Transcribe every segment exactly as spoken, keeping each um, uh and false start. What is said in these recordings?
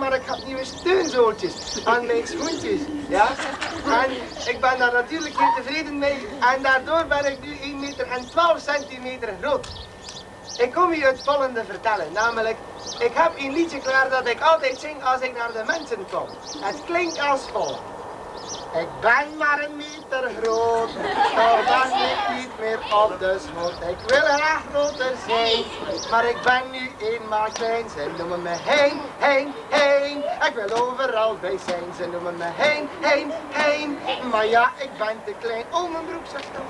maar ik had nieuwe steunzooltjes aan mijn schoentjes. Ja? En ik ben daar natuurlijk heel tevreden mee. En daardoor ben ik nu één meter en twaalf centimeter groot. Ik kom u het volgende vertellen, namelijk, ik heb een liedje klaar dat ik altijd zing als ik naar de mensen kom. Het klinkt als volgt. Ik ben maar een meter groot, toch ben ik niet meer op de schoot. Ik wil graag groter zijn, maar ik ben nu eenmaal klein. Ze noemen me heen, heen, heen. Ik wil overal bij zijn. Ze noemen me heen, heen, heen. Maar ja, ik ben te klein. Oh, mijn broek zegt toch.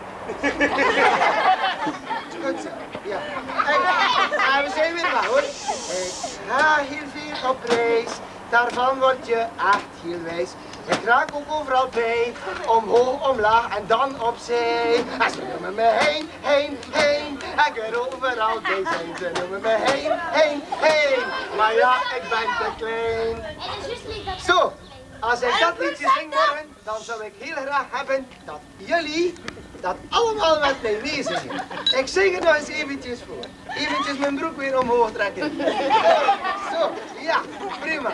Goed zo, ja. En we zijn weer klaar hoor. Ik ga heel veel op reis, daarvan word je echt heel wijs. Ik raak ook overal bij, omhoog, omlaag en dan opzij. En ze noemen me heen, heen, heen. Ik wil overal bij zijn. Ze noemen me heen, heen, heen. Maar ja, ik ben te klein. Zo, als ik dat liedje zing morgen, dan zou ik heel graag hebben dat jullie dat allemaal met mij meezingen. Ik zing er nog eens eventjes voor. Eventjes mijn broek weer omhoog trekken. Zo, ja, prima.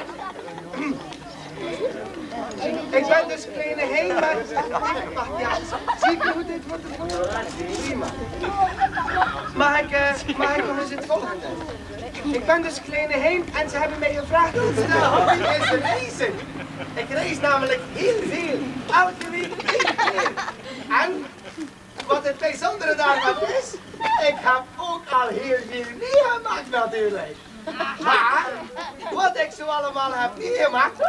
Ik ben dus kleine heen, maar... Wacht, ja, zie ik hoe dit wordt ervoor? Prima. Mag ik, uh, mag ik nog eens het volgende? Ik ben dus kleine heen en ze hebben mij gevraagd of ze de hobby is reizen. Ik reis namelijk heel veel. Elke week één keer. En wat het bijzondere daarvan is, ik heb ook al heel veel meegemaakt natuurlijk. Maar wat ik zo allemaal heb meegemaakt,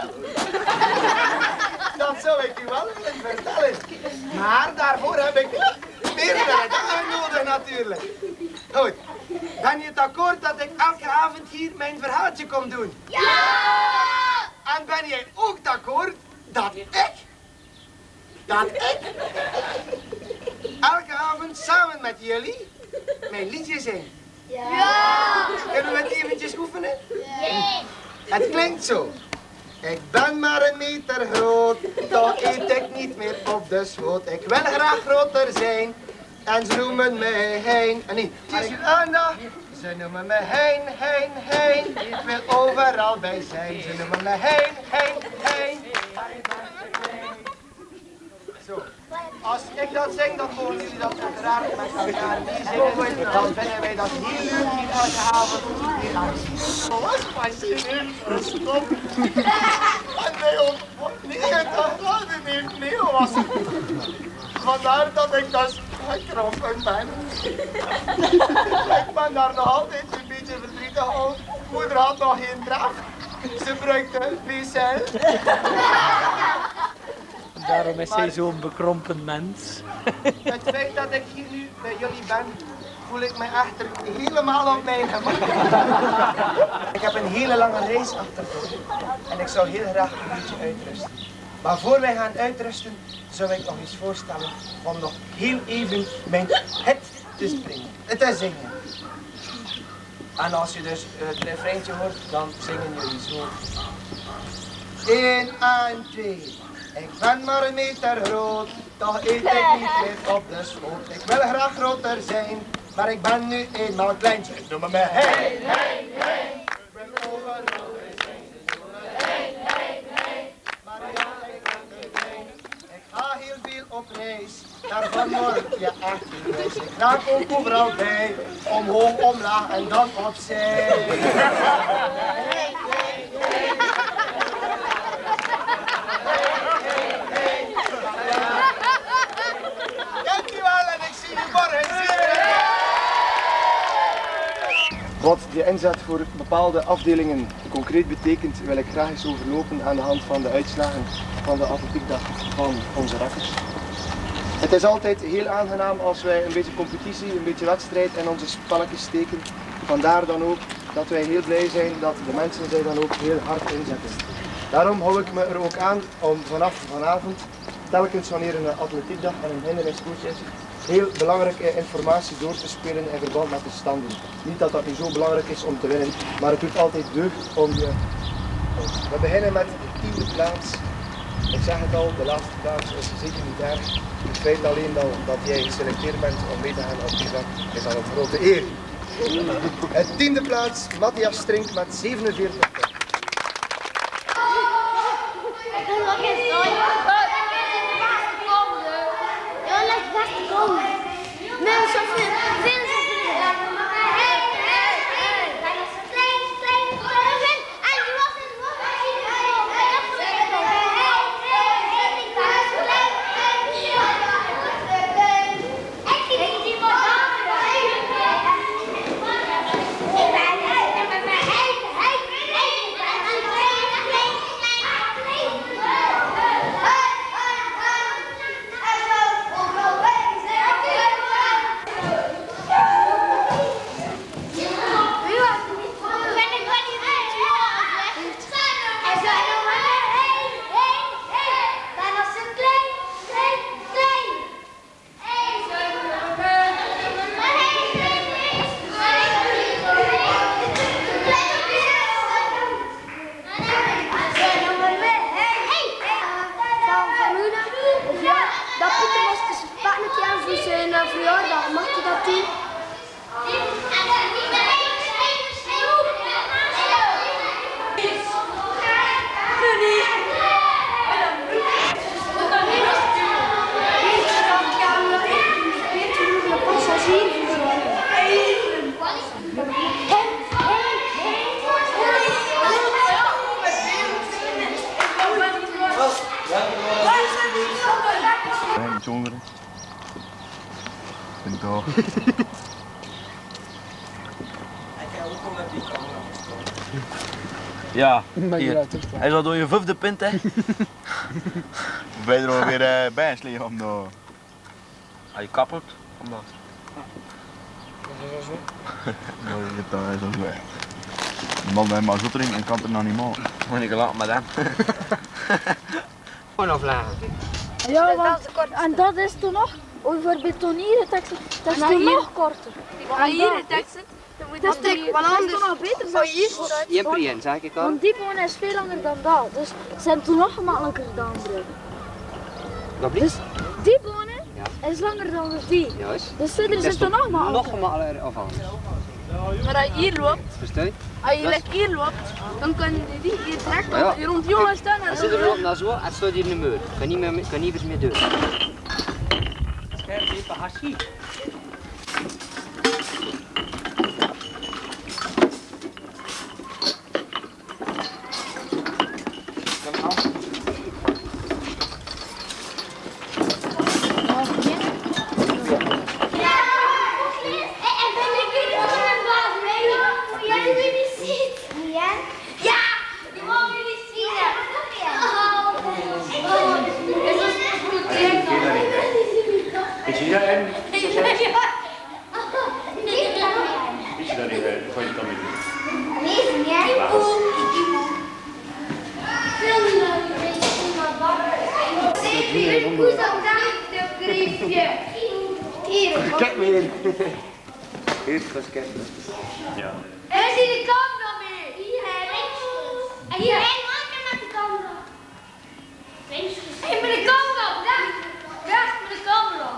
dat zou ik u wel willen vertellen. Maar daarvoor heb ik meerdere dagen nodig natuurlijk. Goed, ben je het akkoord dat ik elke avond hier mijn verhaaltje kom doen? Ja! En ben jij ook het akkoord dat ik, dat ik, elke avond samen met jullie mijn liedje zing? Ja! Kunnen we het eventjes oefenen? Ja! Het klinkt zo. Ik ben maar een meter groot, toch eet ik niet meer op de schoot. Ik wil graag groter zijn en ze noemen me heen. En niet, het is uw aandacht. Ze noemen me heen, heen, heen. Ik wil overal bij zijn. Ze noemen me heen, heen, heen. Zo. Als ik dat zing, dan horen jullie dat uiteraard met elkaar meezingen. Dan vinden wij dat heel leuk hier elke avond weer aan te zien. Wat fascinerend, stop. En bij ons negentig graden heeft Leo was. Vandaar dat ik dus gekrompen ben. Ik ben daar nog altijd een beetje verdrietig over. Moeder had nog geen dracht. Ze gebruikte Vicel. Daarom is hij zo'n bekrompen mens. Het feit dat ik hier nu bij jullie ben, voel ik me echter helemaal op mijn gemak. Ik heb een hele lange reis achter de rug en ik zou heel graag een beetje uitrusten. Maar voor wij gaan uitrusten, zou ik nog eens voorstellen om nog heel even mijn hit te springen, te zingen. En als je dus het refreintje hoort, dan zingen jullie zo. Eén en twee. Ik ben maar een meter groot, toch eet ik niet meer op de schoot. Ik wil graag groter zijn, maar ik ben nu eenmaal klein. Ze noemen me heen, heen, heen. Ik wil overal bij zijn. Ze noemen me heen, heen, heen. Maar ja, ik ben te klein. Ik ga heel veel op reis, daarvan word je echt niet wijs. Ik raak ook overal bij, omhoog, omlaag en dan opzij. Heen, heen, heen. Wat de inzet voor bepaalde afdelingen concreet betekent, wil ik graag eens overlopen aan de hand van de uitslagen van de atletiekdag van onze rakkers. Het is altijd heel aangenaam als wij een beetje competitie, een beetje wedstrijd in onze spannetjes steken. Vandaar dan ook dat wij heel blij zijn dat de mensen zich dan ook heel hard inzetten. Daarom hou ik me er ook aan om vanaf vanavond, telkens wanneer een atletiekdag en een hinderniskoers is, heel belangrijke informatie door te spelen in verband met de standen. Niet dat dat niet zo belangrijk is om te winnen, maar het doet altijd deugd om je... We beginnen met de tiende plaats. Ik zeg het al, de laatste plaats is zeker niet erg. Het feit alleen dat, dat jij geselecteerd bent om mee te gaan op die dag is al een grote eer. Het tiende plaats, Matthias Strink met zevenenveertig punten. Jongeren. Vind ik toch. Ja, hier. Hij zat door je vijfde punt, hè? Of ben je er alweer uh, bij liggen om de... Hij kappelt. Omdat. Nou, je hebt daar zo weg. De man bij maar zottering en kan het er nog niet maken. Moet ik laten met hem. Gewoon aflagen. Ja, want, en dat is toen nog, over betonieren teksten, dat is toen nog korter. Hier teksten. Dat is dik, want anders is nog beter dan Je prien, zeg ik al. want die bonen is veel langer dan dat, dus ze zijn toen nog gemakkelijker dan andere. Dat blijft? Die bonen Ja. is langer dan die, Juist. dus verder zijn toen nog Nog makkelijker. gemakkelijker of anders. Maar als je hier loopt, Versta je? als je lekker hier loopt, dan kan je die hier direct Ja. hier rond jongen staan en Als je er loopt naar zo, het staat hier in de muur. Kan niet meer, kan niet meer doen. Scherp even hashi. Is je daar een? Is je daar niet bij? Wat je dan niet doen? Kijk me in. Hier, ga eens kijken. Ja. En zie de camera mee. Hier, en hier. Met de camera. Hey, met de camera. Weg. Weg met de camera.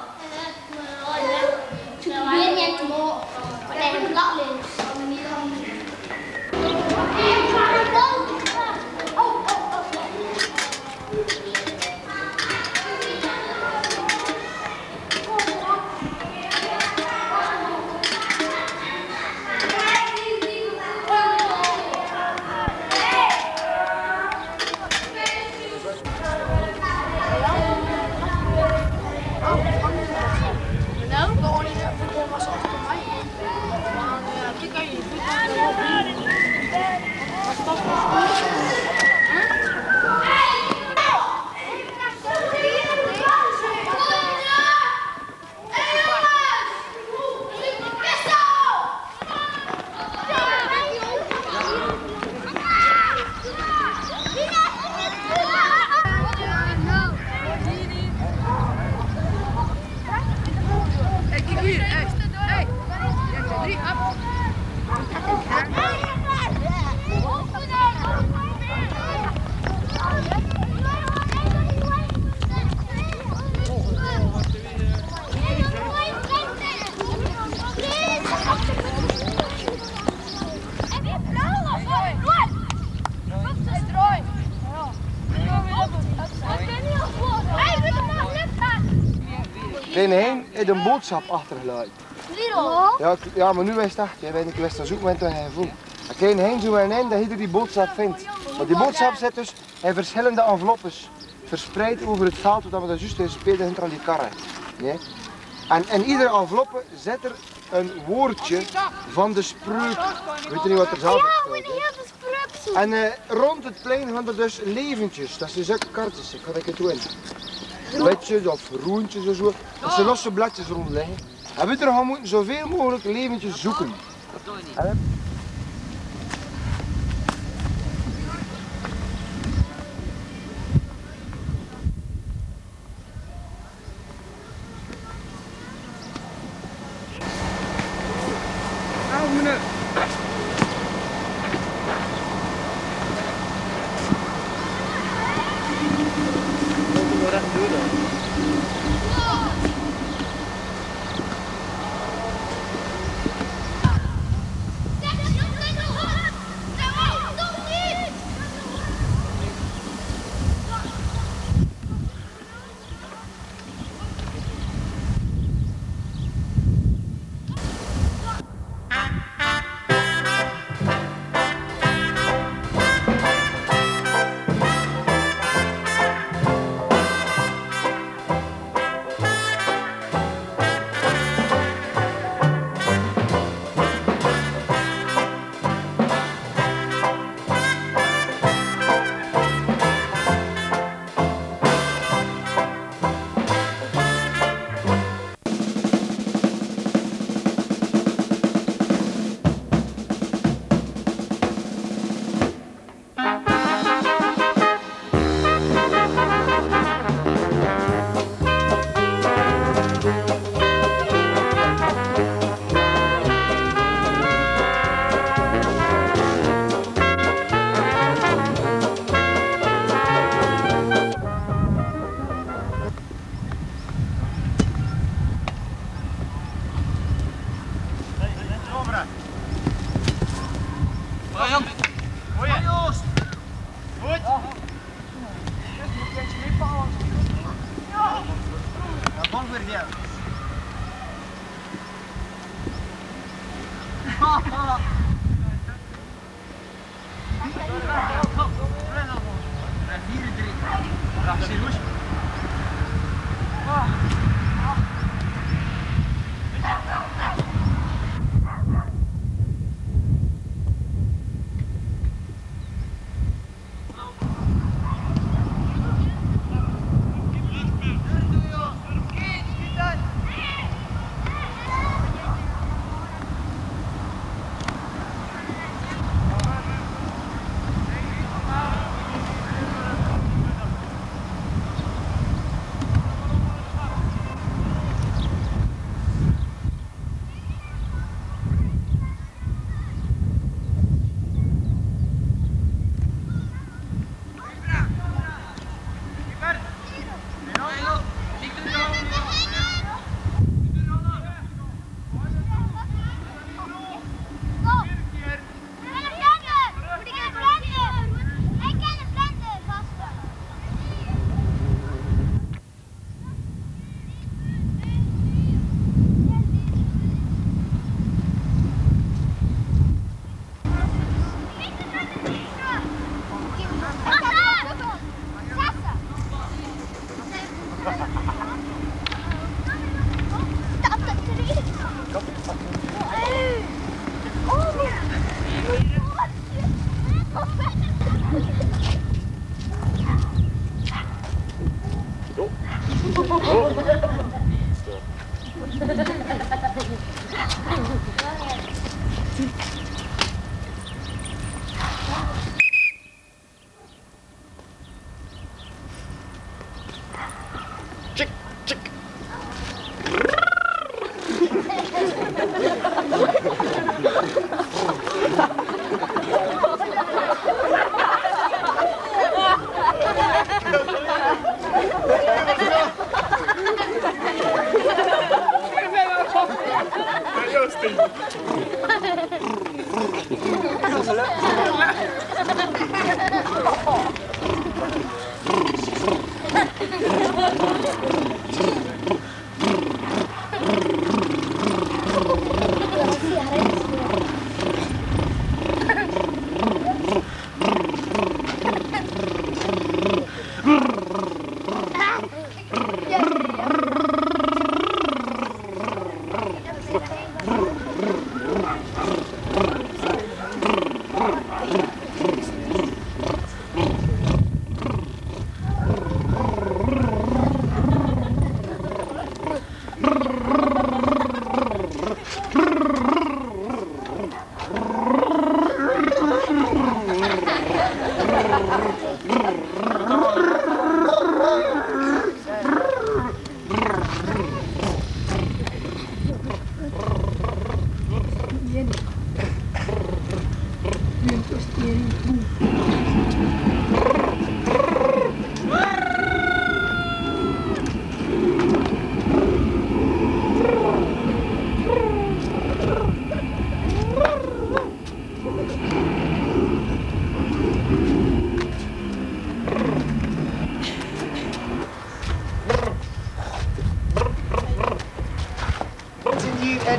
Kleine Hein heeft een boodschap achtergelaten. Ja, ja, maar nu wist het echt. Jij bent een kwestie zoeken met hij gevonden. En Kleine Hein zou een dat hij die boodschap vindt. Maar die boodschap zit dus in verschillende enveloppes. Verspreid over het veld, zodat we dat juist spelen hinter al die karren. Nee? En in iedere enveloppe zit er een woordje van de spreuk. Weet je niet wat er zelf staat? En uh, rond het plein gaan er dus leventjes. Dat zijn zulke kaartjes. Ik ga dat doen. Betjes of roentjes of zo. Dat zijn losse bladjes rond liggen. En we er gaan moeten zoveel mogelijk leventjes zoeken. En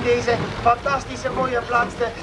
in deze fantastische mooie plaats te...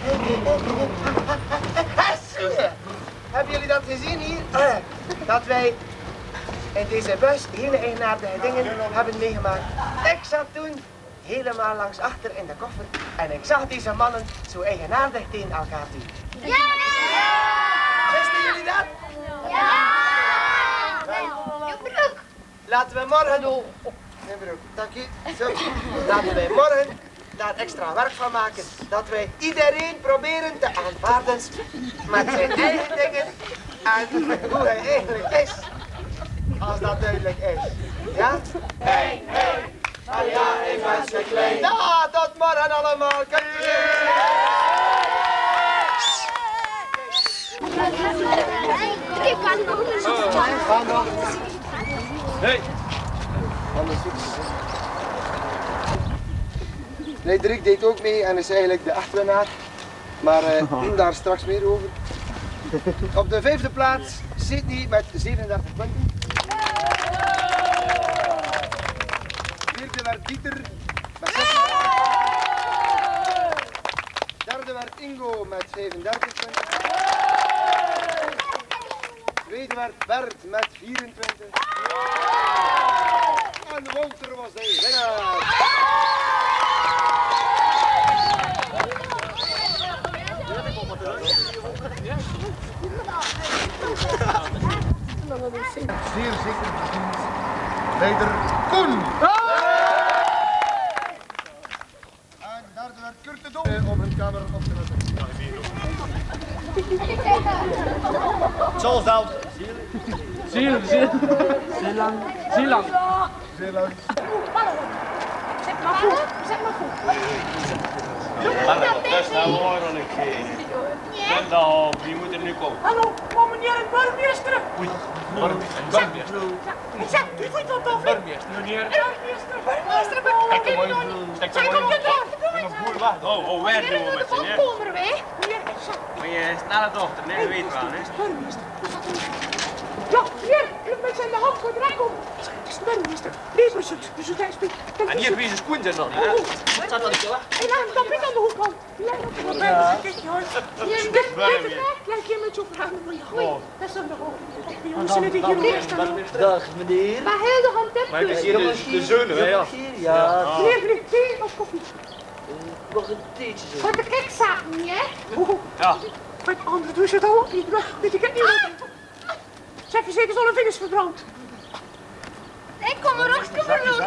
Hebben jullie dat gezien hier? Dat wij in deze bus hele eigenaardige dingen hebben meegemaakt. Ik zat toen helemaal langs achter in de koffer en ik zag deze mannen zo eigenaardig tegen elkaar doen. Ja! Wisten jullie dat? Ja! Je broek! Laten we morgen... Oh, mijn broek, dank u. Zo. Laten wij morgen daar extra werk van maken. Dat wij iedereen proberen te aanvaarden met zijn eigen dingen en hoe hij eigenlijk is. Als dat duidelijk is. Ja? Hey, hey! Maar ja, ik ben zo klein. Ja, tot morgen allemaal. Kijk Hey! Nee, Dirk deed ook mee en is eigenlijk de echte winnaar. Maar uh, daar straks meer over. Op de vijfde plaats zit hij met zevenendertig punten. Vierde werd Dieter met zesendertig. Derde werd Ingo met vijfendertig punten. Tweede werd Bert met vierentwintig. En Wouter was de winnaar. Zeer zeker gezien leider Koen. En derde werd Kurt de Dom om hun kamer op te letten. Zoals dan. Ziel, ziel. Zeelang. Zeelang. Zeeland. Zeg maar goed, zeg maar goed. Dat is nou hoor ik geen. Zet dat op, die moet er nu komen. Hallo, kom meneer een burgemeester. Oei, burgemeester. Burgemeester. Ik zeg, u voelt wat over. Burgemeester, meneer. Burgemeester, burgemeester, ik ken je nog niet. Stek Zeg maar maar in. je Een boer wacht. Oh, oh, waar doen we met je, hè? komen wij. Meneer, zeg. Maar je snelle dochter, nee, weet wel, hè? Burgemeester. Ja, meneer, u met zijn hand voor het rek om. Het is de burgemeester. Deze is het. Dus het is het. En hier heb je zijn schoen zijn dan, hè? Wat staat dat zo? En laat hem dan binnen aan de hoek komen. Laat hem dan binnen. Kijk je hoor. Kijk je met zo'n verhaal van je gooi. Dat is dan de hoofd. We moeten het hier weer staan. Dag meneer. Maar heel de hand Maar ik zie de, de zeunen, hè? Ja. Ja. Meneer, meneer, thee of koffie? Nog een theetje zo. Wat de gek zaten niet, hè? Ja. Wat andere doen ze dan ook niet. Weet ik het niet. Zeg, je zeker zo'n vingers verbrand. Ik kom er ook verloren.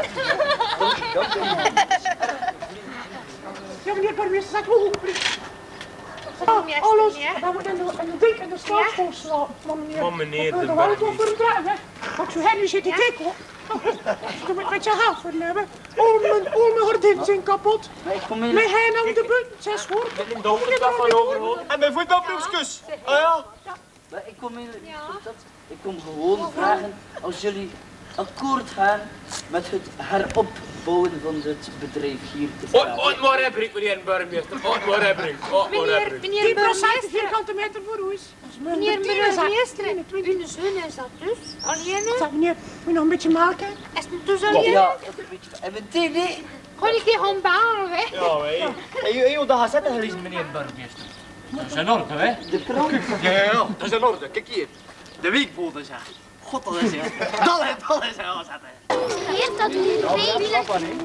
Ja, meneer burgemeester, zeg hoe Oh, alles. Dan wordt in de dik en de staatschool slapen. Maar meneer, Maar meneer de de burgemeester. voor hem dragen, hè? Ook zo Henry zit te dik, hoor. Je moet met je haal voor hebben. Al mijn, al mijn gordijnen zijn kapot. Maar ik kom in. Mijn hij nou de buurt, zes hoor. Met een donkere van overhoofd. En mijn voetbalbroekskus. Oh ja. Maar ik kom in. Ik kom gewoon vragen als jullie akkoord gaan met het heropbouwen van dit bedrijf hier te Oh, oh, maar hebrik, meneer burgemeester. Oh, maar hebrik. Oh, maar hebrik. tien procent vierkante meter voor ons. Meneer burgemeester, uw zoon is dat dus? Alleen? Zeg meneer, moet je nog een beetje maken? Is het dus alleen? Ja, dat is een beetje. En meteen, nee. Gewoon een keer gewoon balen, hè? Ja, wij. En je dat zetten gelezen, meneer burgemeester. Dat is in orde, hè? De krant. Ja, ja, ja. Dat is in orde. Kijk hier. De weekbode, zeg. God, dat is heel. Dat is, dat is heel zetten. Hier, dat doe je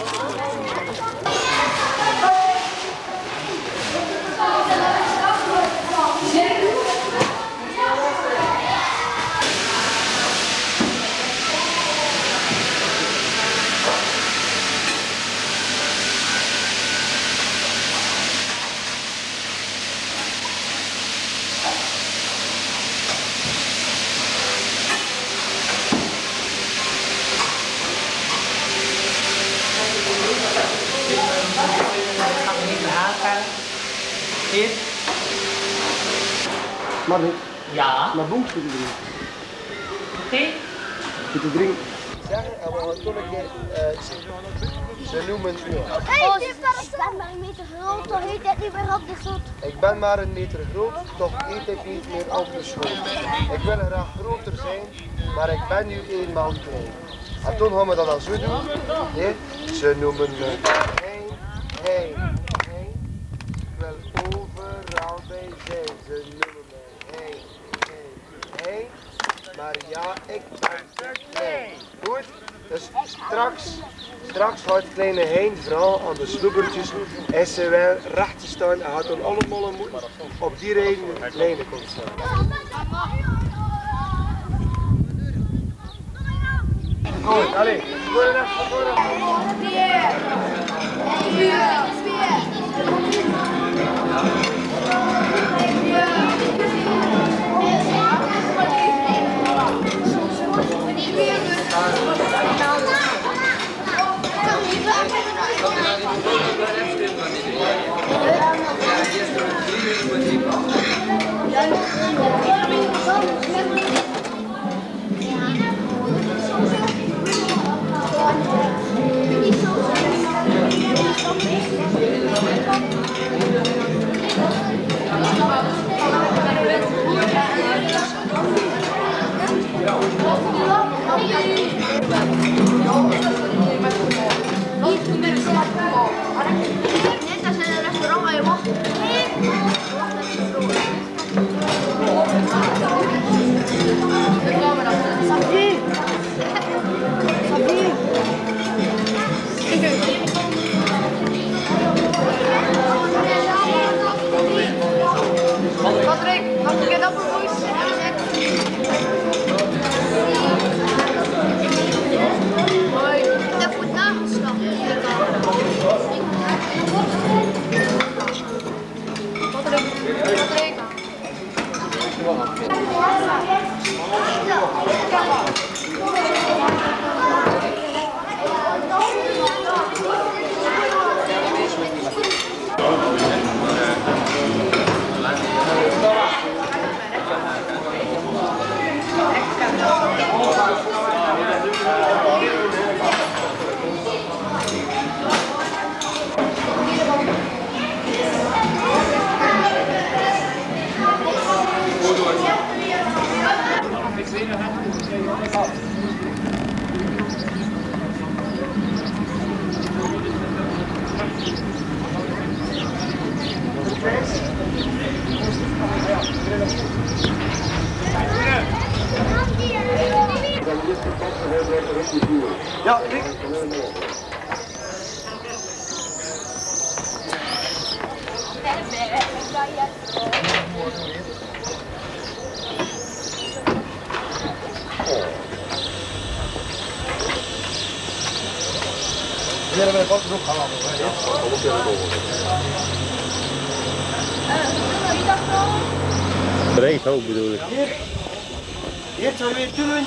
Hier. Maar niet. Ja. Maar boem te drinken. Thee? Te drinken. Zeggen, en we gaan toen een keer, uh, ze noemen u. Oh, ik ben maar een meter groot, toch heet het niet meer op de zot. Ik ben maar een meter groot, toch eet ik niet meer op de school. Ik wil graag groter zijn, maar ik ben nu eenmaal klein. En toen gaan we dat al zo doen. Nee, ze noemen me klein, hey, hey. Ik wil overal bij zijn, ze noemen mij hey, hey, hey. Maar ja, ik ben te klein. Goed, dus straks, straks houdt kleine Hein vooral aan de sloebertjes. Is ze wel recht te staan en gaat dan allemaal moeten op die reden de kleine komt staan. Goed, allez, voor de rest, voor de Patrick, mag ik het op een voice? Hoi. Dat wordt nageslacht. Patrick, Patrick. Ja, Rick. Hier hebben we de ook gaan laten. Breed ook bedoel ik. Hier, hier zijn we weer doen.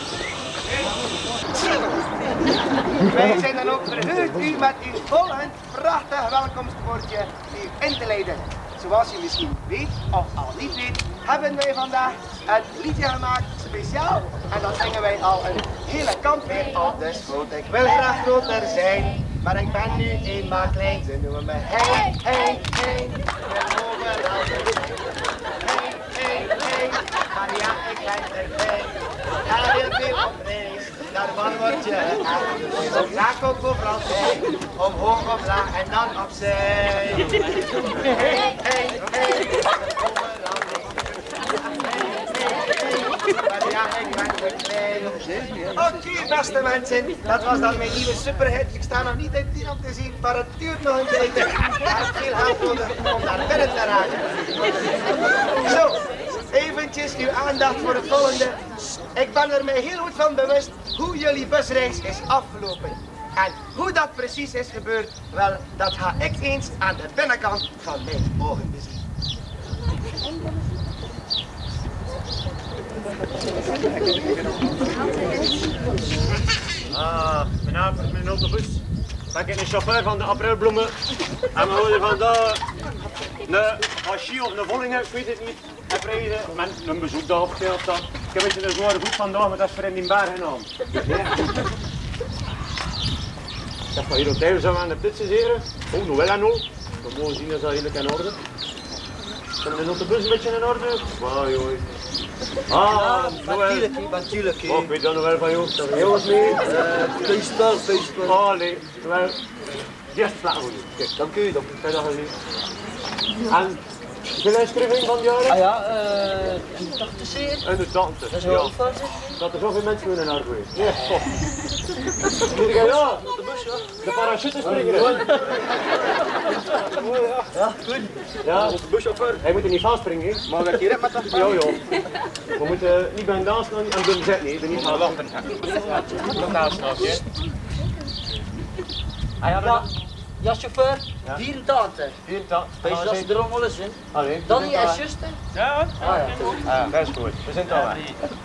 Wij zijn dan ook verheugd u met uw volgend prachtig welkomstwoordje hier in te leiden. Zoals u misschien weet of al niet weet, hebben wij vandaag een liedje gemaakt speciaal. En dan zingen wij al een hele kant weer op de schoot. Ik wil graag groter zijn, maar ik ben nu eenmaal klein. Ze noemen me hey, hey, hey. Ik ben overal de hey, hey, hey. Maar ja, ik ben te klein. Ik ga heel veel op reis. Daarvan word je echt. Ik raak ook overal zijn. Omhoog, omlaag en dan opzij. Hey, hey, hey. Overal maar ja, ik ben te klein. Oké, beste mensen, dat was dan mijn nieuwe superhit. Ik sta nog niet in tien om te zien, maar het duurt nog een tijdje. Er is veel hulp nodig om naar binnen te raken. Zo, eventjes uw aandacht voor het volgende. Ik ben er mij heel goed van bewust hoe jullie busreis is afgelopen. En hoe dat precies is gebeurd, wel, dat ga ik eens aan de binnenkant van mijn ogen bezien. Ah, mijn naam is mijn autobus. Ben ik een chauffeur van de aprilbloemen. En we worden vandaag een Hachi of een Vollingen, ik weet het niet, heb rijden met een bezoekdag opgesteld. Ik heb een beetje een zware voet vandaag, maar dat is voor in die bergen aan. Dat van hier op tijd zijn we aan de pits zeren. Oh, nog wel en nog. We mogen zien dat dat redelijk in orde. Zijn de autobus een beetje in orde? Wauw, joh. Ah, natuurlijk, natuurlijk. Oh, ik weet dat nog wel van jou. Jongens mee? Puispel, puispel. Oh, nee. Wel, eerste plaat voor u. Kijk, dank u, dank u. Kijk, dag jullie. En de inschrijving van de jaren? Ah ja, uh, in de tachtig zeer. In de tachtig, Dat is ja. wel veel, zeg. Dat er zoveel mensen willen naar de Ja, top. Moet ik ja? De bus, ja. De parachutespringer. Ja, goed. Ja, de buschauffeur. Hij moet er niet gaan springen. Mag ik hier met dat? Ja, ja. We moeten niet bij een dans staan en bij zitten, nee. Niet gaan wachten. Nog naast nog, hè? Ah ja, ja. Ja, chauffeur, Ja. vierentachtig. vierentachtig. Weet je dat ze er allemaal eens in? Allee. Dan niet als juist, hè? Ja, Ah ja. Ja, dat is goed. We zijn er al.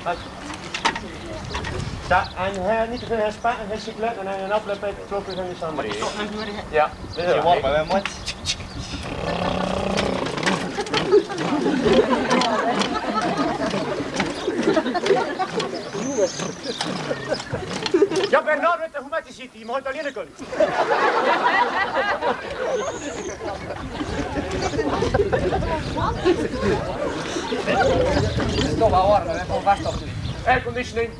Ja, en hij niet te veel herspat en hij cyclet en hij een afloop bij het kloppen van de samen. Ja, dat is warm bij mijn mond. Ja, Bernard, weet je hoe met je zit? Je mag het alleen kunnen. Het is toch wel warm, we hebben vast op nu. Airconditioning.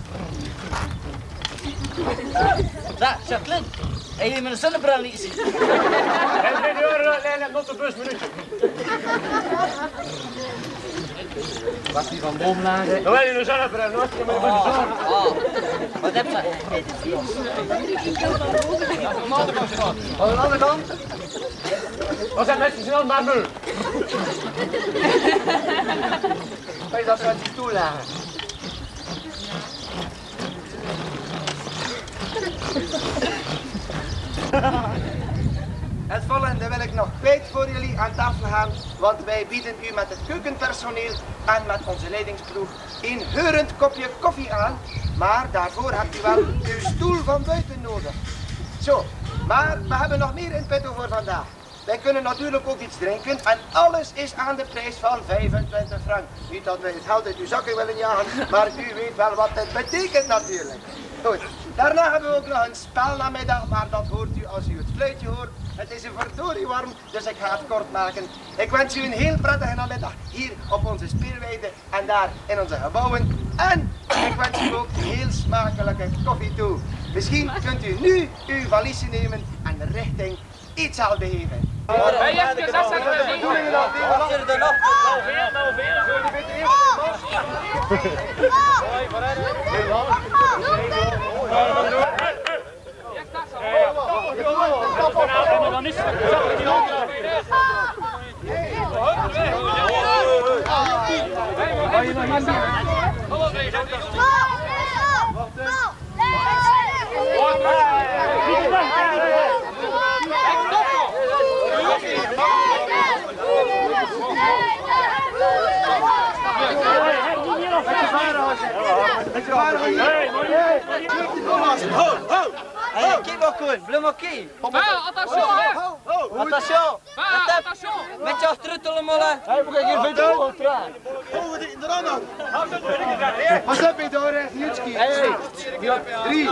Daar, Jacqueline. Heb je met een zonnebril niet zien? En drie uur, Leila, not de bus, minuutje. Was die van boom lagen? Dan wil je een zonnebril, nooit je met de bus zorgen. Ah, wat heb je? Aan de andere kant? Wat zijn mensen snel maar muur? Kan je dat zo uit die stoel lagen? Het volgende wil ik nog kwijt voor jullie aan tafel gaan, want wij bieden u met het keukenpersoneel en met onze leidingsploeg een heurend kopje koffie aan, maar daarvoor hebt u wel uw stoel van buiten nodig. Zo, maar we hebben nog meer in petto voor vandaag. Wij kunnen natuurlijk ook iets drinken en alles is aan de prijs van vijfentwintig frank. Niet dat wij het geld uit uw zakken willen jagen, maar u weet wel wat het betekent natuurlijk. Goed, daarna hebben we ook nog een spelnamiddag, maar dat hoort u als u het fluitje hoort. Het is een verdorie warm, dus ik ga het kort maken. Ik wens u een heel prettige namiddag hier op onze speelweide en daar in onze gebouwen. En ik wens u ook heel smakelijke koffie toe. Misschien kunt u nu uw valiezen nemen en richting iets al begeven. Hey, yes, dat zijn we niet. Wat zit er dan op? Nou weer, nou weer. Hoi, vooruit. Dan is het. Hey, qui va cool? Bleu moqué. Attention, hè? Attention. Attention. Met je achterruttelen, molle. Hey, moet ik hier verder op traag? Pas op, Edore, Jutski. Drie.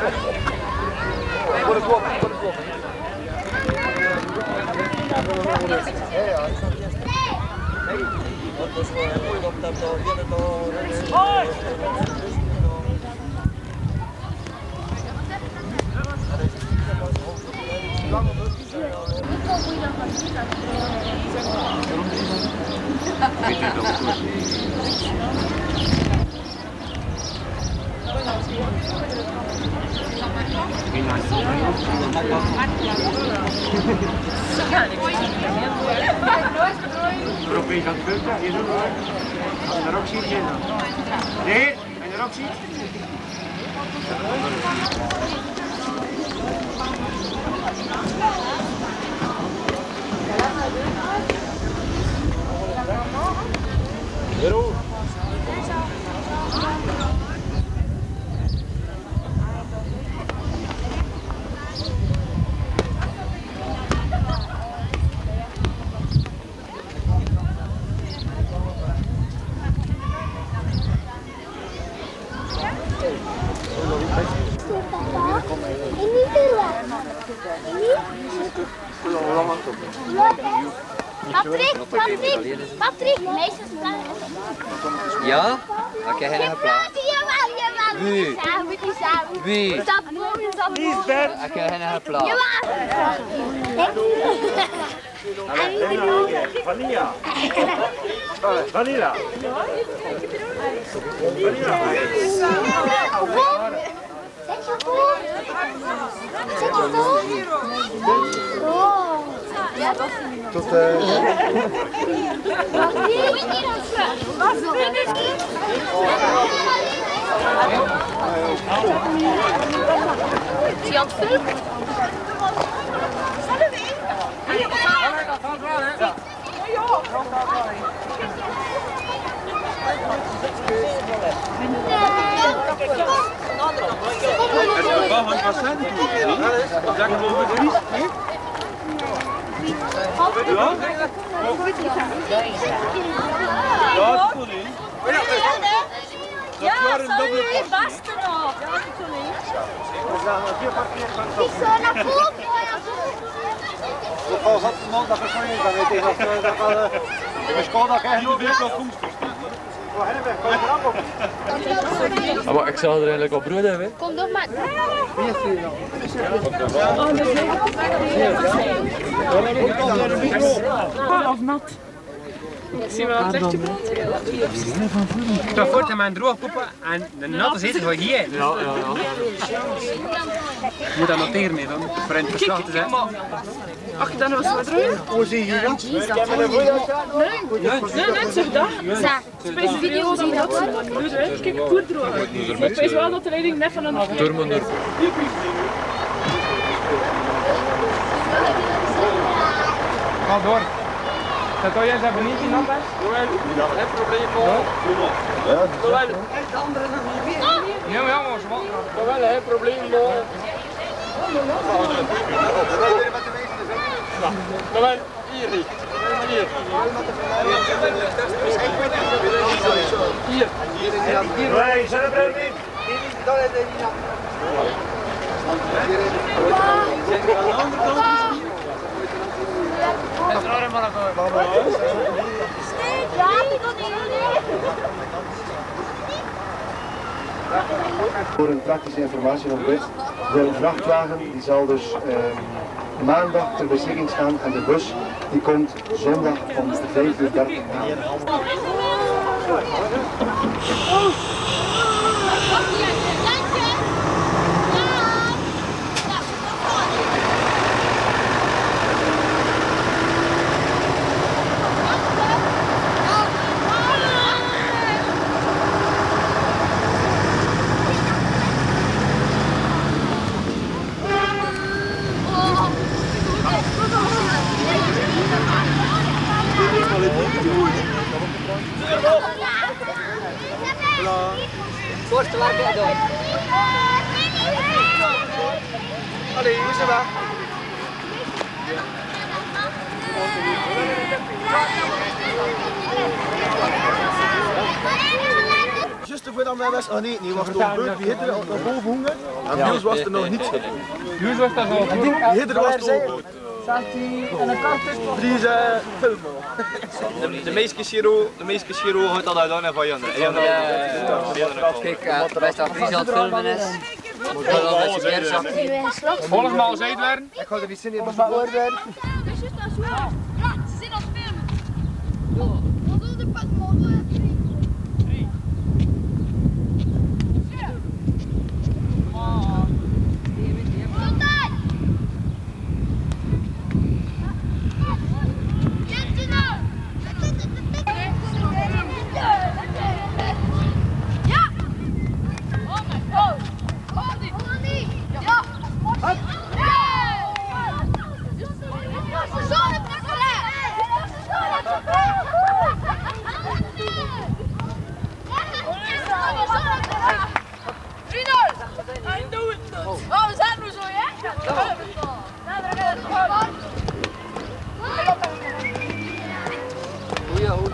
Voor de klok, voor de klok. Europees aan het punten, hier zo hoor. En daar ook ziet je dan. Nee, en daar ook ziet. Hero. Patrick, Patrick, Patrick, meesters Ja? Oké, hij heeft plaats. Jawel, jawel. Wie? Samen, die samen. Wie? Is dat boven, is dat boven? Oké, hij heeft plaats. Jawel. Vanilla. Vanilla. Vanilla. Zet je voor. Zet je voor. Oh. Ja, dat is niet. Tot eh. Wat hier is Zie je aan het filmen? Ja, sorry, basta nog. Is zo naar voren. Als dat man dat is van je dan weet ik dat dat ik kan dat echt niet weer zo goed. Maar ik zou er eigenlijk op brood hebben. Kom door maar. Of nat. Ik zie wel het lichtje brand. Ik ga voort in mijn droogpoepen en de natte zitten voor hier. Ja, ja, ja. Je moet dat noteren mee dan, voor in het verslag te zetten. Ach, dan was het erin. Hoe zie je dat? Nee, nee, net zeg dat. Specifiek video zie je dat. Dus hè, kijk, goed droog. Maar ik weet wel dat de leiding net van een... Turmen. Ga door. Dat kan jij eens even niet zien, dan best? Ja, geen probleem, man. Ja, Ja, ja, maar man. Wel, geen probleem, man. Wel, hier niet. Hier. Hier. Wij zijn er breed niet. Voor een praktische informatie van Bus, de vrachtwagen die zal dus eh, maandag ter beschikking staan en de bus die komt zondag om vijf uur dertig aan. Voorste waar ben je door? Allee, hoe is het waar? Juist voor aan mij was, oh nee, die was door Beuk, die hitte al naar boven honger. En Ja. Niels was er nog niet. Niels was daar zo. Die hitte was door. Zat hij aan de kant? Die is film. De, de meeste Giro, de meeste Giro houdt dat uit aan van Janne. Kijk, uh, wij staan Fries aan het filmen is. Moet wel wel met je meer zakken. Volg maar eens uitwerken. Ik ga er niet zin in, maar maar oorwerken. Ze zitten aan het filmen. Wat doe je pak morgen? Oh, we zijn nu zo, hè? Goeie hoor.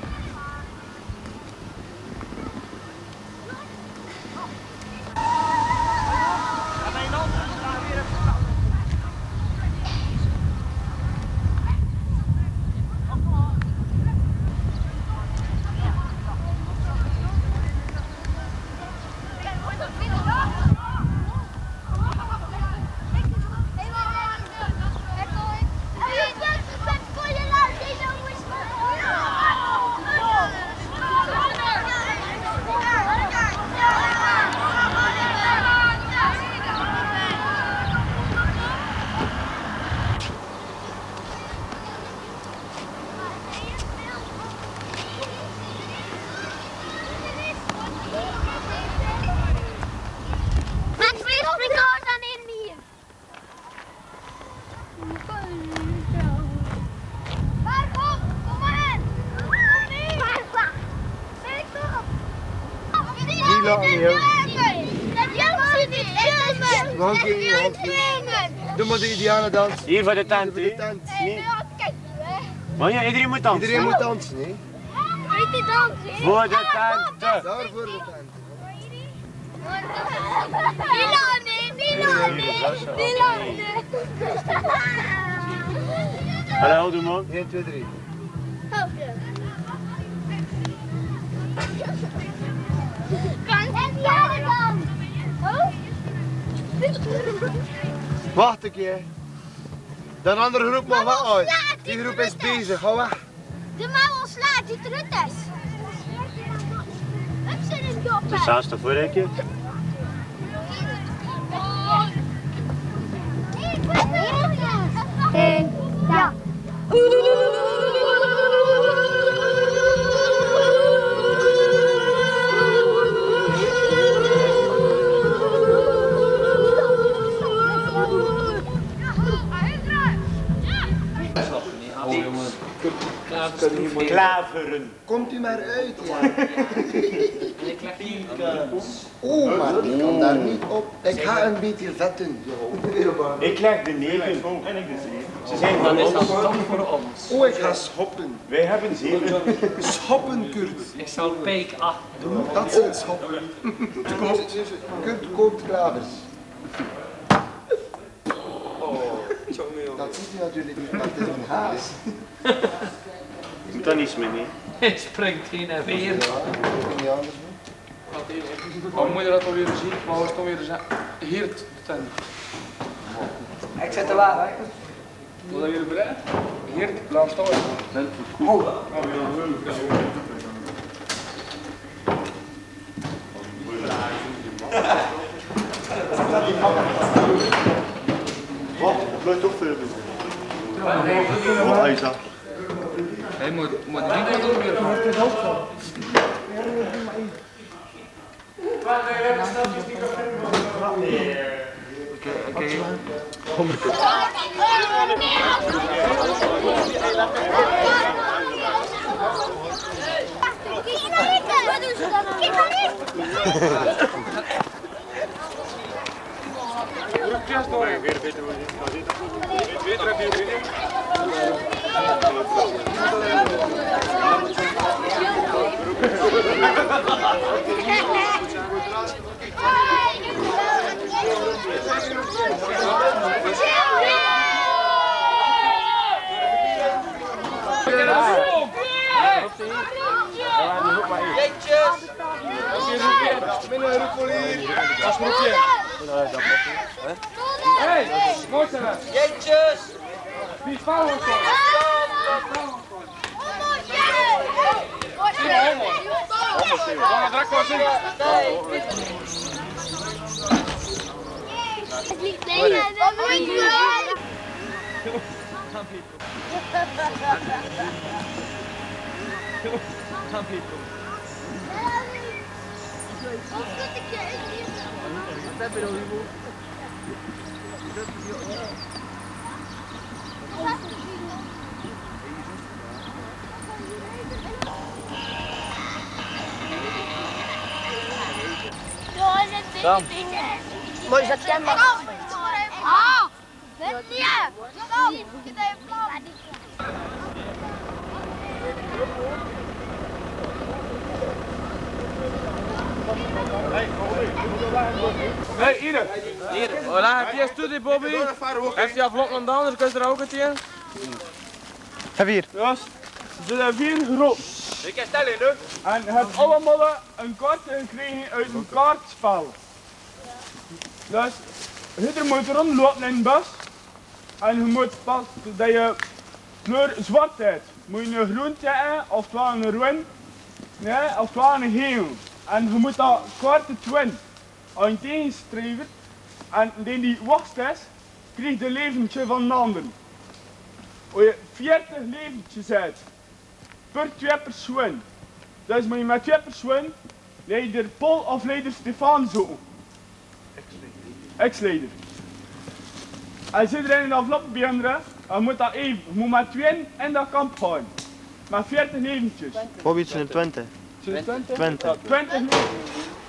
Doe maar de Indianendans. Hier voor de tent, hè? Nee. Maar ja, iedereen moet dansen. Iedereen moet dansen, hè? Weet je dansen? Voor de tent. Daar voor de tent. Milane, Milane, Milane. Hallo, doe maar. één, twee, drie. Wacht een keer. De andere groep mag wel uit. Die groep is bezig, hou weg. De mouw slaat, die terug is. Heb ze een dop? De zesde voorrekje. Ja. Klaveren. Komt u maar uit, ja. Oh, maar ik kan daar niet op. Ik ga een beetje vetten. Ik leg de negen. En ik de zeven. Ze zijn van ons. Oh, ik ga schoppen. Wij hebben zeven. Schoppen, Kurt. Ik zal peek acht doen. Dat zijn schoppen. Kurt koopt klavers. Dat ziet u natuurlijk niet, maar het is een haas. Moet dat niet meer, nee. Het springt heen en weer. Niet anders. Oh, moet je dat alweer zien? Maar we staan weer hier het tent. Ik zet er waar, hè? Wil dat jullie bereid? Hier, laat staan. Oh. Wat? Blijf toch veel doen. Wat is dat? Hij moet, moet niet wat doen. Oké, oké. Kijk, Jeetjes! Minder roepolie. Dat is groepje. Hé, mooi zijn we. Jeetjes! Wie is Pauwhoorn? Lange drak was in. Nee, dat moet je Sam. Mooi dat jij maar. Ah, net niet. Sam, je deed plan. Hé, hier. Hier. Voilà, heb je een studie, Bobby? Heeft hij aflop aan de andere, kun je er ook het in? Heb hier. Juist. Ze zijn vier groep. Ik heb stellen, hè? En je hebt allemaal een kaart gekregen uit een kaartspel. Dus, je moet rondlopen in het bos. En je moet pas dat je kleur zwart hebt. Moet je een groen zetten, of het wel een rood, nee, of het wel een geel. En je moet dat kaarten twin aan je tegenstrever. En die die wacht is, krijgt een leventje van de ander. Als je veertig leventjes hebt, per twee personen. Dus moet je met twee personen leider Paul of leider Stefan zoeken. Ex-leider. En zit er in de envelop bij anderen, dan moet dat even. Je moet met twee in dat kamp gaan. Met veertig leventjes. Bobby, het zijn twintig. twintig? twintig. twintig leventjes.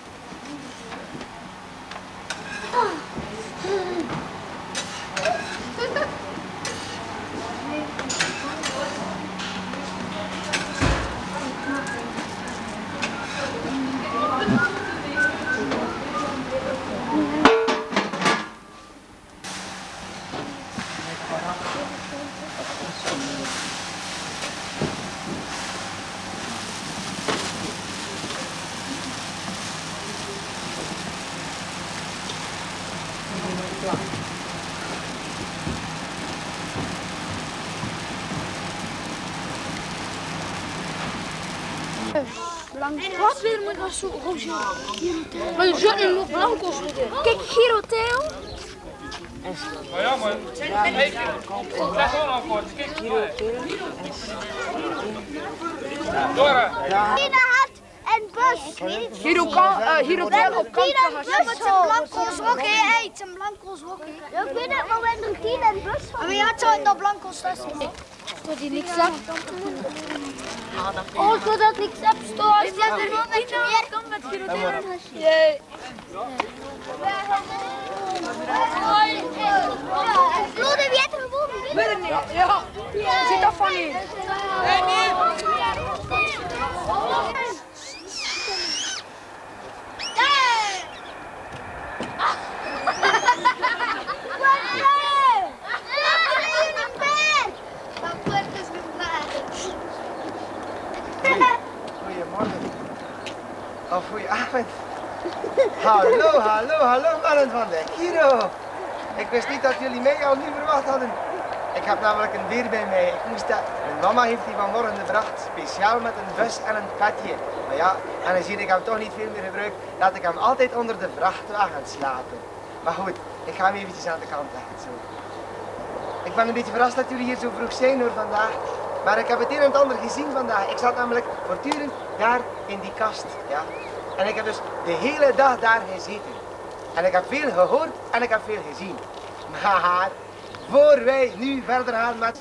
Wat weer moet dat zo roze? Maar je zit nu nog blanco studeren. Kijk, Giroteel. Maar ja, maar. Hey, zeg gewoon al kort. Kijk, Giroteel. Dora. Had en bus. Hiro kan, uh, Giroteel op kant van Ja, met zijn blanco's hockey. Hey, zijn blanco's hockey. Ja, ik weet het, maar we hebben tien en bus. Maar je had zo dat blanco's tussen. dat hij niks hebt. Oh, zodat niks heb stoort. Is dat er wel met je meer kan met Giroteel? Nee. En Flo, de weet er gewoon niet. Weet het niet. Ja. Zit dat van niet. Nee, nee. Goedemorgen. Of goedenavond. Hallo, hallo, hallo mannen van de Giro. Ik wist niet dat jullie mij al niet verwacht hadden. Ik heb namelijk een weer bij mij. Ik moest dat... Mijn mama heeft die vanmorgen gebracht, speciaal met een bus en een petje. Maar ja, aangezien ik hem toch niet veel meer gebruik, laat ik hem altijd onder de vrachtwagen slapen. Maar goed, ik ga hem eventjes aan de kant leggen. Zo. Ik ben een beetje verrast dat jullie hier zo vroeg zijn hoor vandaag. Maar ik heb het een en het ander gezien vandaag. Ik zat namelijk voortdurend daar in die kast. Ja. En ik heb dus de hele dag daar gezeten. En ik heb veel gehoord en ik heb veel gezien. Maar voor wij nu verder gaan met...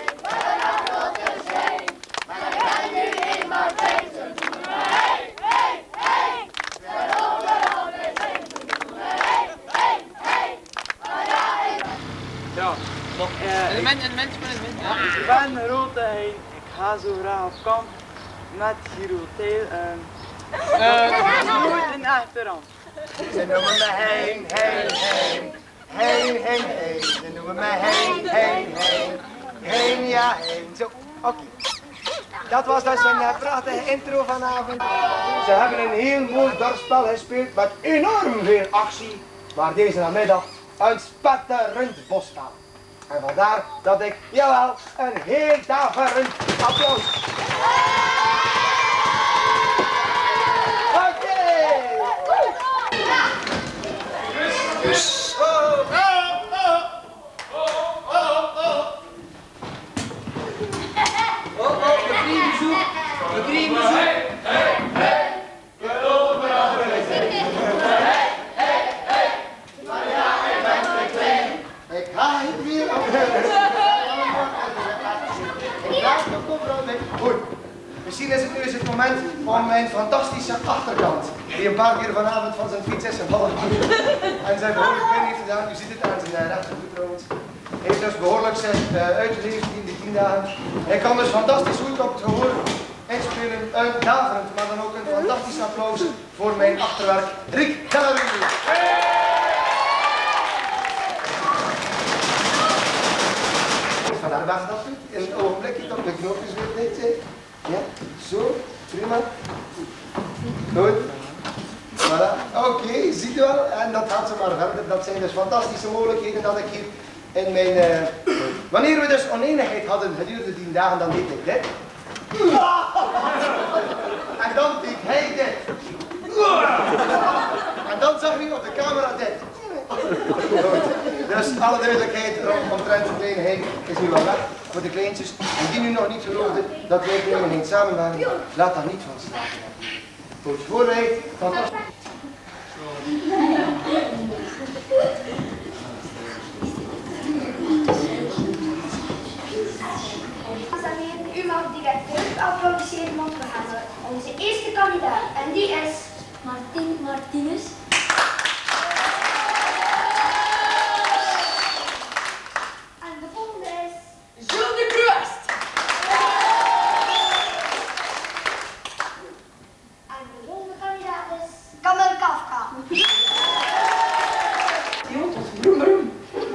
Ja, nog eh... Element, element, element. Ik ben Rote Hein. Ik ga zo graag op kamp met Giroteel. Eh... Nooit een achterhand. Ze noemen me Hein, Hein, Hein. Hein, Hein, Hein. Ze noemen me Hein, Hein, Hein. Hein, ja, Hein. Zo, oké. Dat was dus een uh, prachtige intro vanavond. Ze hebben een heel mooi dorpsspel gespeeld met enorm veel actie. Maar deze namiddag een spetterend bosspel. En vandaar dat ik, jawel, een heel daverend applaus. Oké! Dus, oh, oh, oh, oh, oh, oh. Oh, oh, de vriendenbezoek, de vriendenbezoek. Hey, hey, hey, we lopen af en hey, hey, hey, maar ja, ik ben te klein. Ik ga het weer op. Ik ga het op kopgroot mee. Goed, misschien is het nu eens het moment om mijn fantastische achterkant, die een paar keer vanavond van zijn fiets is gevallen en zijn behoorlijk pijn heeft gedaan. U ziet het aan zijn rechtervoet trouwens. Hij heeft dus behoorlijk zich uh, uitgeleefd in die tien dagen. Hij kan dus fantastisch goed op het gehoor inspelen. Een daverend, maar dan ook een fantastisch applaus voor mijn achterwerk, Rick Dellaruy. Vandaar wacht dat goed. In een ogenblikje tot de knopjes weer dicht zijn. Ja, zo, prima. Goed. Voilà. Oké, okay, ziet u wel. En dat gaat zo maar verder. Dat zijn dus fantastische mogelijkheden dat ik hier in mijn... Uh... Wanneer we dus oneenigheid hadden gedurende die dagen, dan deed ik dit. En dan deed hij dit. En dan zag u op de camera dit. Dus alle duidelijkheid omtrent de kleinigheid is nu wel weg voor de kleintjes. En die nu nog niet geloofden dat wij kleinigheid samen waren, laat daar niet van staan. Goed, voor wij fantastisch. U mag direct terug applaudisseren, want we gaan naar onze eerste kandidaat. En die is Martin Martinez. En de volgende is Jules de Crust. En de volgende kandidaat is Kamel Kafka. Broem, broem.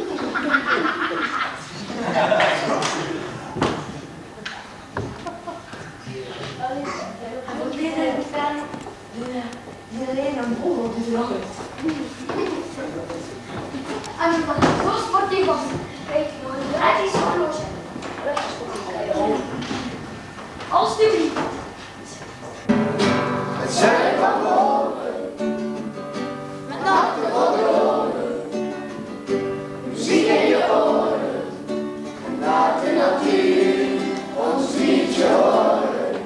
En wat zo sportief was, weet je nog, het is oplossen. Alsjeblieft. Het zijn van boven, met nachten van dromen, muziek in je oren, en laat de natuur ons liedje horen.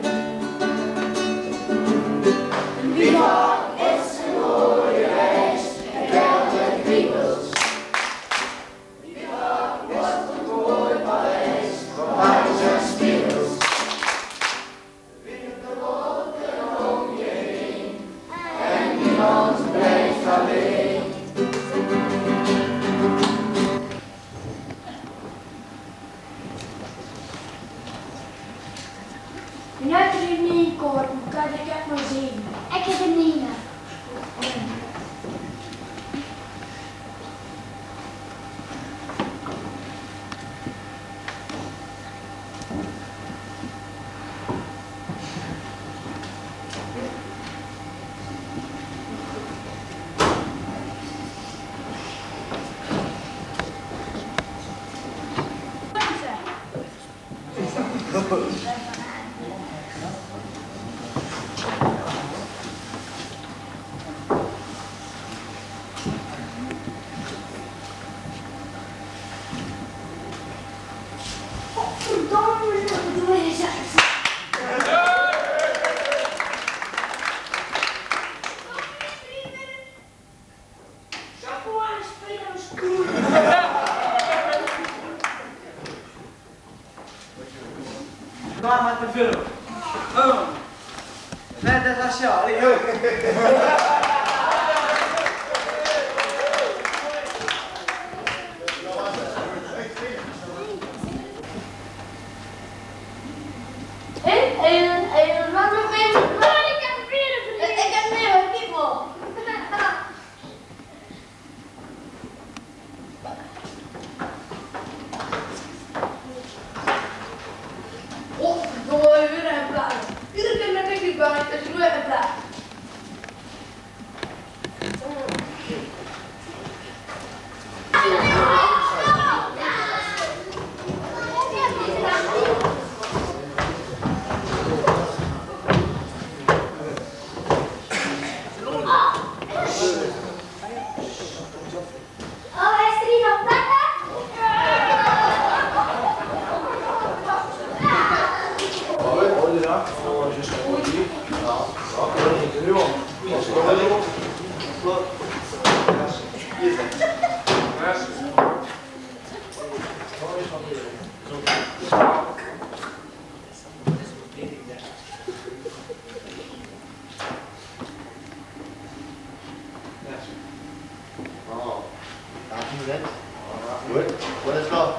Wie maakt is een mooie reis, en krijgt de kriebels. Wie maakt wordt een mooi paleis, van huis en spiegels. Wind de wolken om je heen, en niemand blijft alleen. Nu heb je niet gehoord, hoe kan ik het maar zien? Ik heb het niet. Klaar met de film. Oh. Net als als ja, allee, ho. Hé, en en wat nog meer? Ik heb meer. Ik heb meer, people. Oh, doe even. Goed, wat is dat?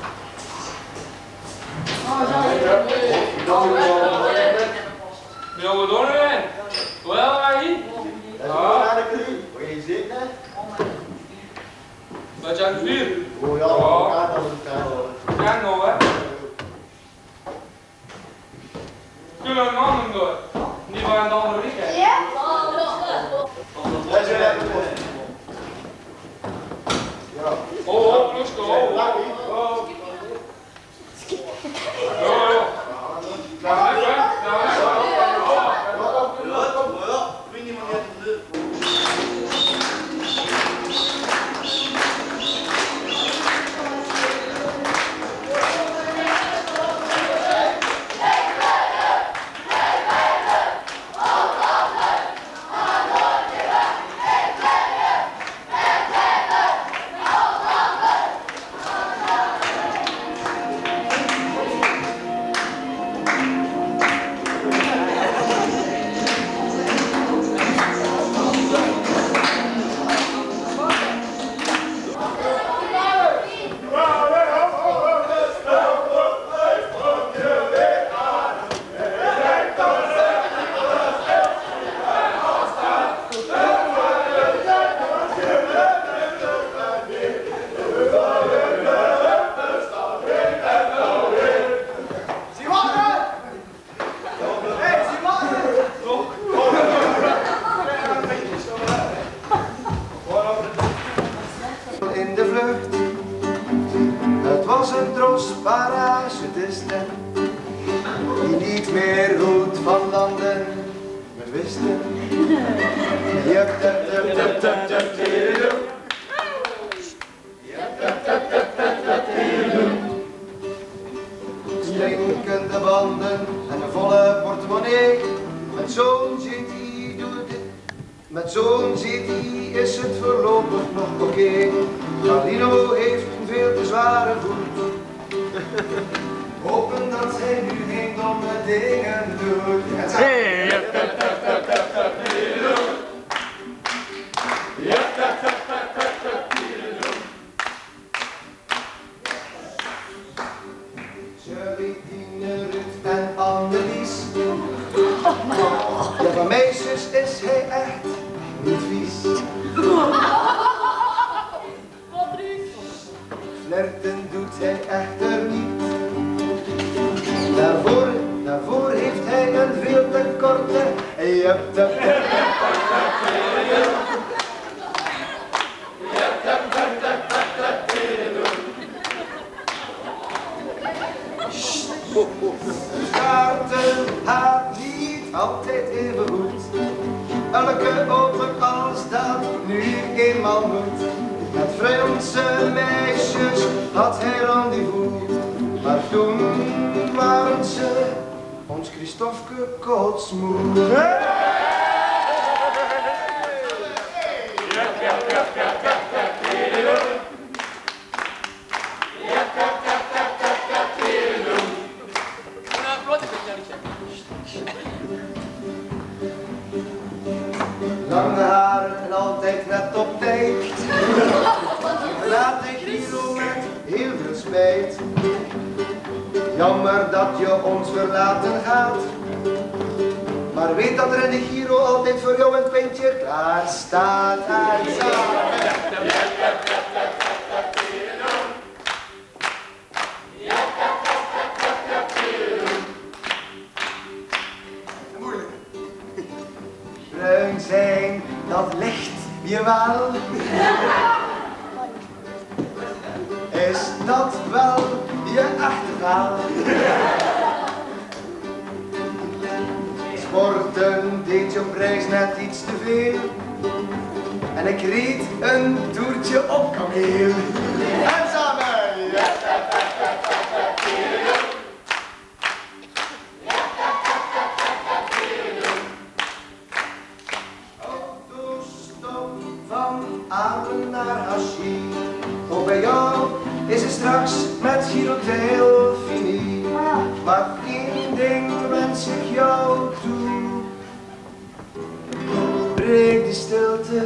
Ja, wat doen we? Wel, Maggie? Ja. Wat je zit net? Dat is aan de vier. Oh ja, dat gaat als het gaat. Ja, nog hè? Kunnen we een ander doen? Niet waar een andere weekend. Ja? Wij zijn even los. Ja. Oh, oh, rustig, oh, oh. Oh. Ja, ja. Nou, lekker, nou, lekker. In de vlucht, het was een tros parachutisten die niet meer goed van landen me wisten. Jup, tup, tup, tup, tup, tup, tiridoe. Jup, tup, tup, tup, tup, tup, tiridoe. Slinkende banden en een volle portemonnee. Met zo'n G T doet het. Met zo'n G T is het voorlopig nog oké. Okay. Carlino heeft een veel te zware voet. Hopen dat hij nu geen domme dingen doet. Hey, ja, ta, ta, ta, ta, ta, tiridoe. Ja, ta, ta, ta, ta, ta, tiridoe. Gerritine, Ruud en Annelies. Ja, van meisjes is hij echt niet vies. Flirten doet hij echter niet. Daarvoor, daarvoor heeft hij een veel te korte. Jup, tup, tup, tup, kaarten gaat niet altijd even goed. Elke open als dat nu eenmaal moet. Met Franse meisjes had hij rendezvous. Maar toen waren ze ons Christofke kotsmoe. Lange haren en altijd net op tijd. Laat ik Giro met heel veel spijt. Jammer dat je ons verlaten gaat. Maar weet dat er in de Giro altijd voor jou een pintje klaar staat. Moeilijk. Bruin zijn, dat ligt je wel. Is dat wel je achterhaal? Sporten deed je op reis net iets te veel. En ik reed een toertje op kameel. En samen! straks met Girotail fini. Maar één ding wens ik jou toe. Breek de stilte.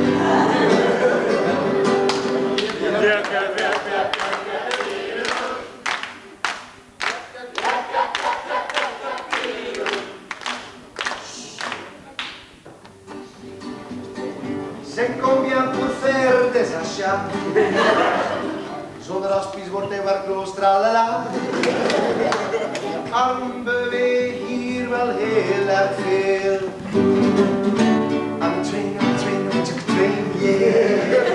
C'est combien pour faire des achats? Zonder aspies wordt hij werkloos, tralala. Arm beweeg hier wel heel erg veel. Aan de train, aan de train, aan de train, yeah.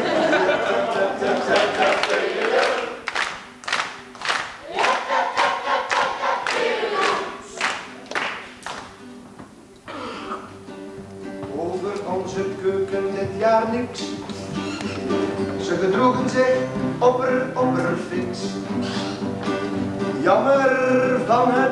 Over onze keuken dit jaar niks. Ze gedroegen zich opper, opper fix. Jammer van het...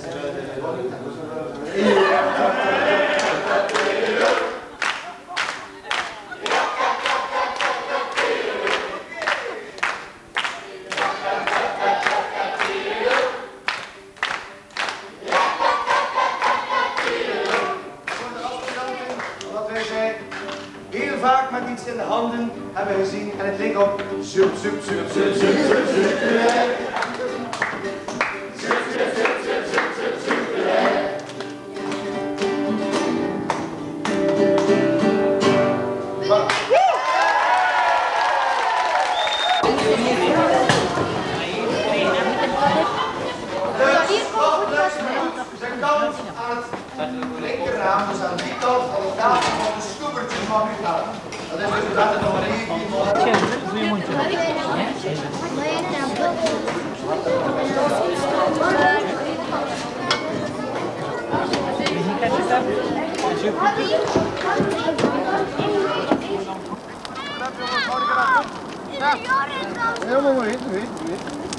Wat wij zijn heel vaak met iets in de handen hebben gezien en het leek op zup, zup, zup, zup, zup, zup, zup. Zijn kant aan het linkerraam, dus aan die kant van de tafel van de stoebertjes mag u gaan. Dat is dus dat het nog maar één doe je mondje. Helemaal maar heen, heen, heen.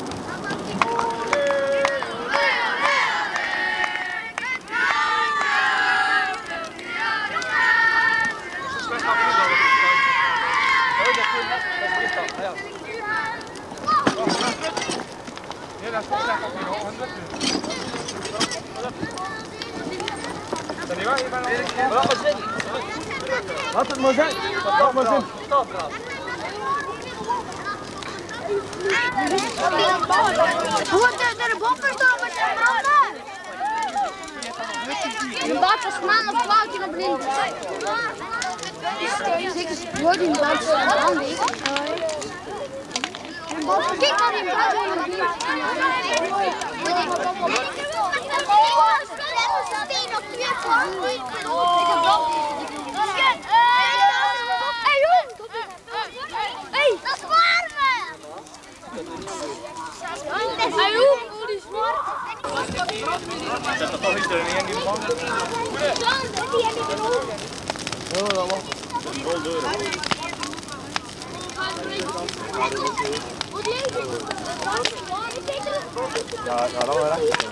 Laat het maar zijn. Laat maar zijn. Hoe wordt er de boppen staan met zijn handen? De bak was man of klauwtje naar beneden. Zeker wordt die bak staan handig. Kijk naar die bak. Hey, jong! Hey, dat is warm! Hey, jong! Oh, die is warm! Zet er toch iets erin in die man. Oh, dat was. Rol door. Ja, ja, dat wel recht.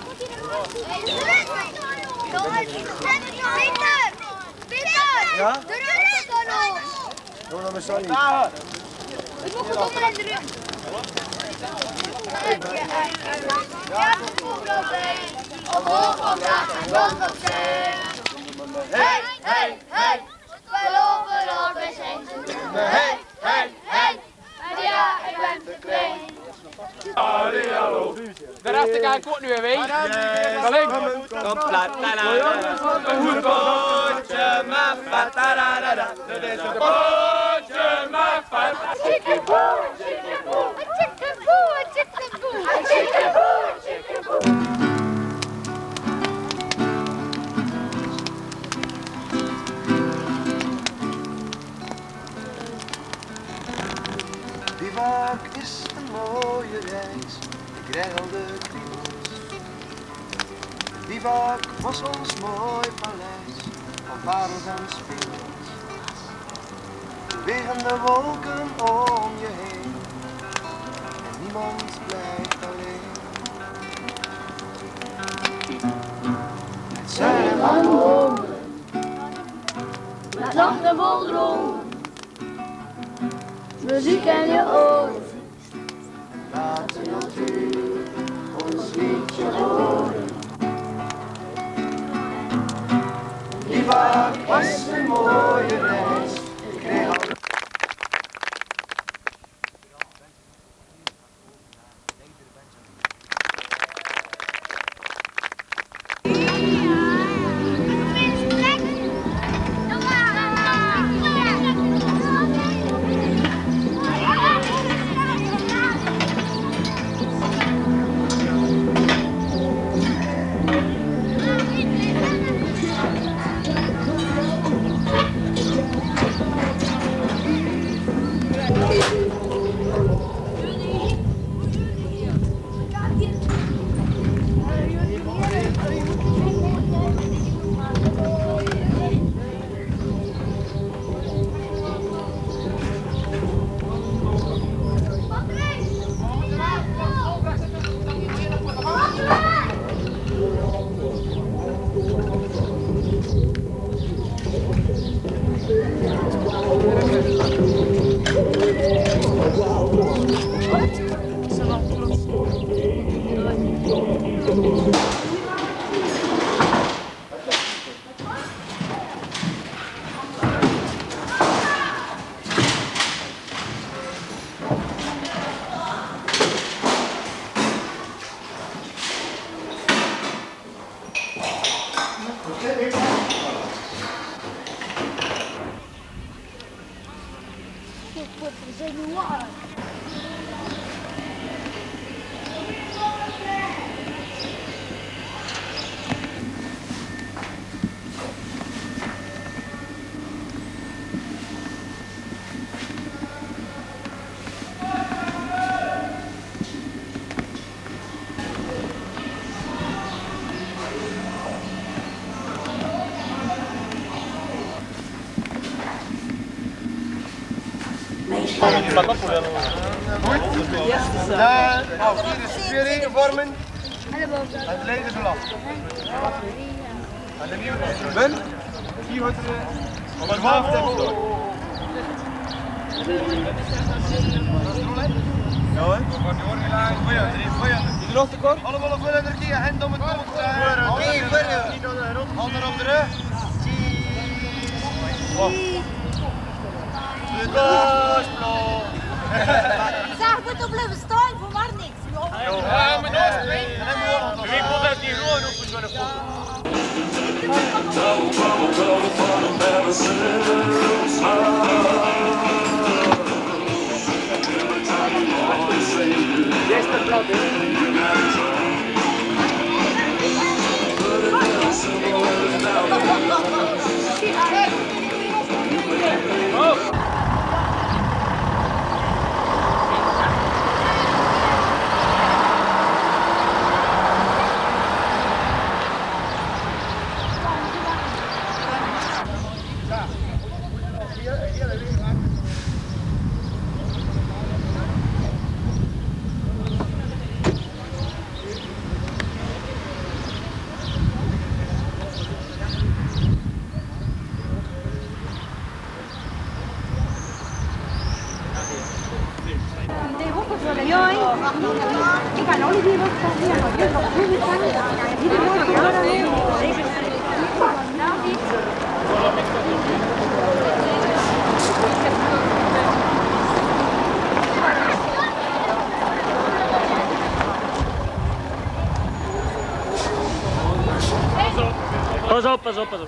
Peter! Peter! Ja? De rug is dan nog! Doe dan maar sorry. Ik moet gewoon in de rug. Ja, op zee. Omhoog, omlaag en rond op zee. Hey, hey, hey. We lopen door bij zijn. Hey, hey, hey. Ja, ik ben te klein. De rest ga ik ook nu weer weg. Alleen. Een goed bootje, maar patarada. Dat is een bootje, maar patarada. Chickaboe, chickaboe, chickaboe, chickaboe, chickaboe, chickaboe. Bivak is een mooie reis, ik krijg al de kriebels. Bivak was ons mooi paleis, van parels en spiegels. Bewegende wolken om je heen, en niemand blijft alleen. Het zijn van dromen, met nachten vol dromen. Muziek in je oren. laten wilt u ons liedje horen. Die vaak was een mooie reis. Ik kreeg al... De afvierde sfeer vormen en de leden belast. En de nieuwe ben, hier wordt er een twaalf tekst. Ja hè? Die nog te kort? Allemaal op willen er die hand om het hoofd. Die verder. Handen op de rug. Zeg, moet op blijven staan, voor maar niks. Ja, maar dat is twee. Wie komt dat die gewoon op zo'n foto? Ik kan ook niet meer wat Pas op, pas op, pas op.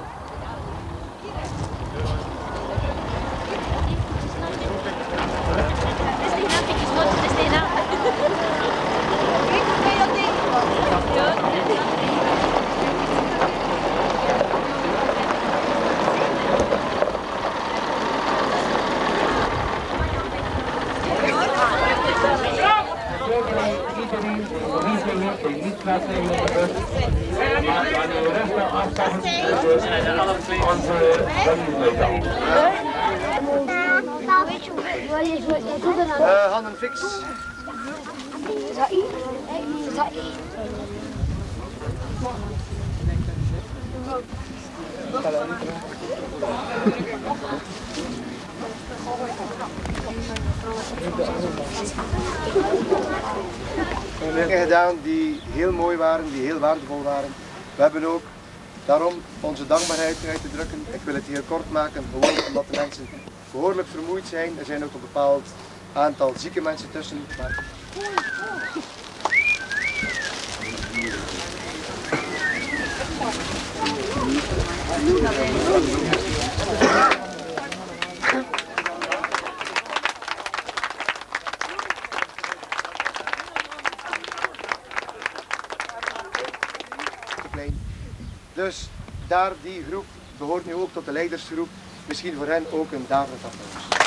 Niet plaatsnemen op de bus, maar aan de rechterafstand onze zwemmedaal. Uh, handen fix. Thank you. dingen gedaan die heel mooi waren, die heel waardevol waren. We hebben ook daarom onze dankbaarheid uit te drukken. Ik wil het heel kort maken, gewoon omdat de mensen behoorlijk vermoeid zijn. Er zijn ook een bepaald aantal zieke mensen tussen. Maar... Dus daar die groep behoort nu ook tot de leidersgroep. Misschien voor hen ook een daverend applaus.